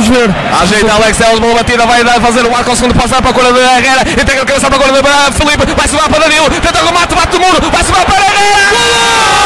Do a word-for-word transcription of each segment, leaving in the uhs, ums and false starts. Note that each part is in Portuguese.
ver. Ajeita Alex Telles, boa batida, vai fazer o arco ao segundo, passar para a cor de Herrera, entrega a cabeça para a cor de Felipe, vai subir para Danilo, tenta o remate, bate o muro, vai subir para Herrera!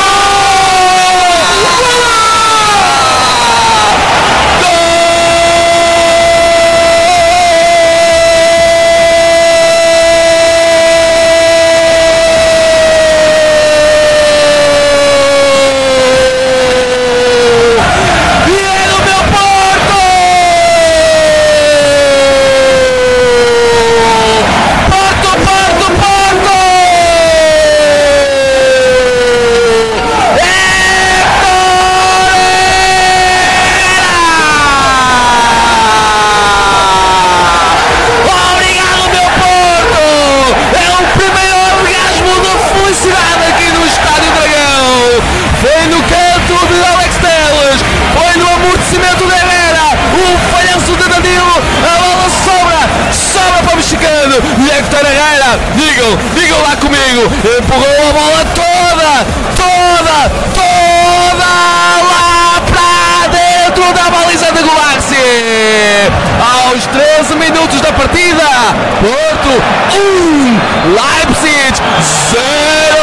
Digam, digam lá comigo, empurrou a bola toda, toda, toda lá para dentro da baliza de Gulaxi. Aos treze minutos da partida, Porto um, Leipzig zero.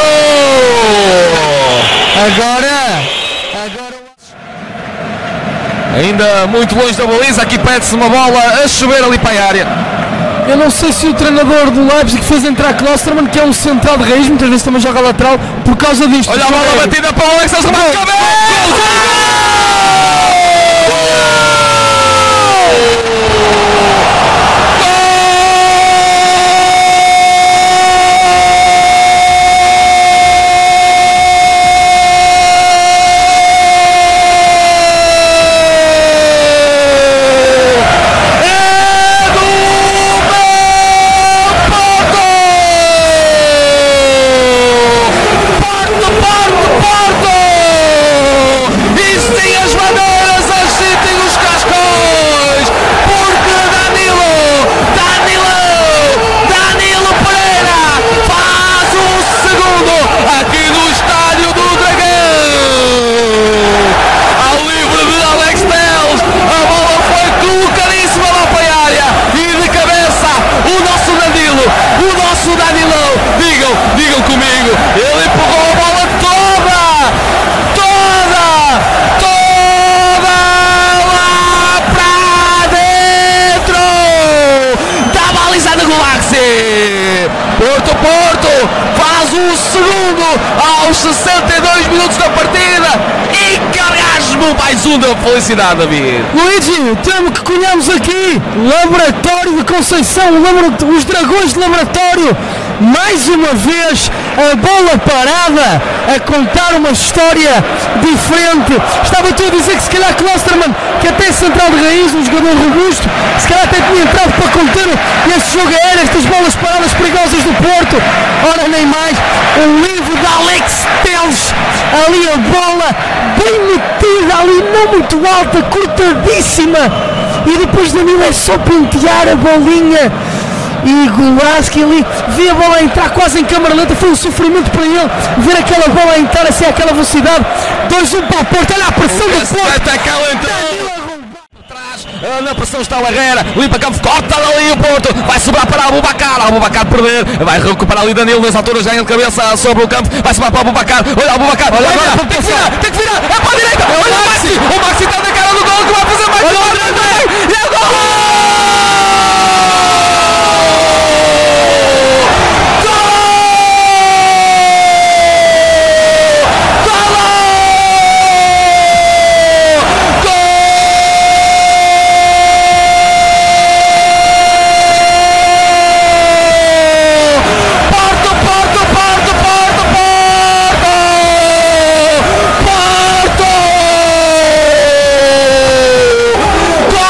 Agora, agora... Ainda muito longe da baliza, aqui pede-se uma bola a chover ali para a área. Eu não sei se o treinador do Leipzig fez entrar Klostermann, que é um central de raiz, muitas vezes também joga lateral, por causa disto. Olha a bola batida para o Alex Telles, remate de cabeça! Porto, Porto faz o segundo aos sessenta e dois minutos da partida e carrasmo mais um da felicidade, David. Luigi, temos que colhamos aqui Laboratório de Conceição, os Dragões de Laboratório, mais uma vez a bola parada a contar uma história diferente. Estava tu a dizer que se calhar Klostermann, que até é central de raiz, um jogador robusto, se calhar até tinha entrado para conter este jogo aéreo, estas bolas paradas perigosas do Porto. Ora, nem mais, o livro de Alex Telles, ali a bola bem metida, ali não muito alta, cortadíssima, e depois Danilo é só pentear a bolinha. E Gulaxi ali, vi a bola entrar quase em câmara lenta, foi um sofrimento para ele ver aquela bola entrar assim àquela velocidade. dois um para o Porto, olha a pressão do Porto. Na pressão está o Herrera, limpa campo, corta ali o Porto, vai sobrar para Aboubakar, Aboubakar perder, vai recuperar ali Danilo, nessa altura já em cabeça sobre o campo, vai sobrar para Aboubakar, olha Aboubakar, olha agora, tem que virar, tem que virar, é para a direita, olha o Maxi, o Maxi está na cara do gol, que vai fazer mais gol, e é gol! Gol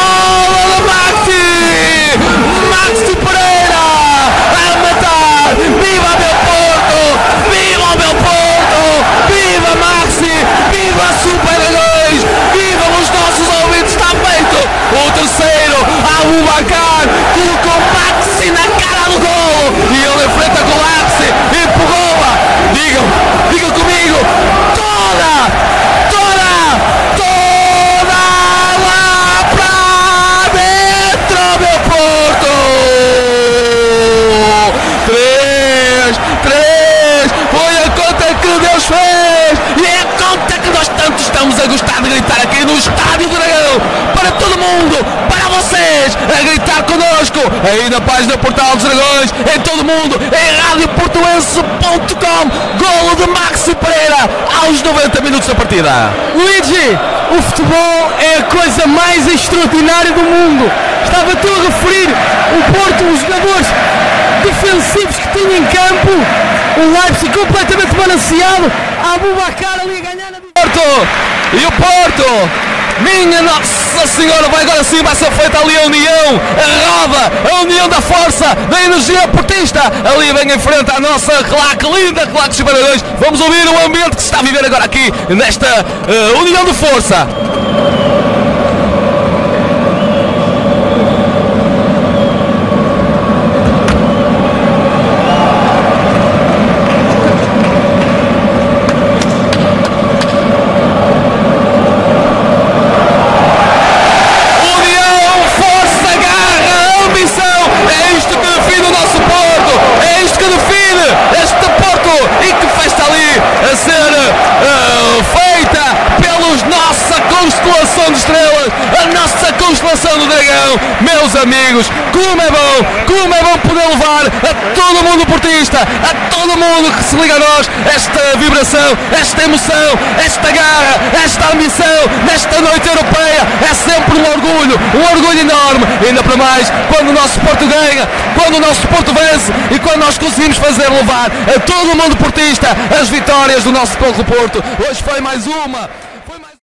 mundo, para vocês, a gritar connosco, aí na página Portal dos Dragões, em todo o mundo, em rádio portuense ponto com, golo de Maxi Pereira, aos noventa minutos da partida. Luigi, o futebol é a coisa mais extraordinária do mundo. Estava tu a referir o Porto, os jogadores defensivos que tinha em campo, o Leipzig completamente balanceado, a Aboubakar ali a ganhar na... Porto, e o Porto, minha Nossa Senhora, vai agora sim, vai ser feita ali a união, a roda, a união da força, da energia portista, ali vem em frente à nossa claque, linda claque dos Barões. Vamos ouvir o ambiente que se está a viver agora aqui, nesta uh, união de força. Constelação de estrelas, a nossa constelação do dragão, meus amigos, como é bom, como é bom poder levar a todo mundo portista, a todo mundo que se liga a nós, esta vibração, esta emoção, esta garra, esta ambição, nesta noite europeia, é sempre um orgulho, um orgulho enorme, ainda para mais, quando o nosso Porto ganha, quando o nosso Porto vence e quando nós conseguimos fazer levar a todo mundo portista as vitórias do nosso povo Porto. Hoje foi mais uma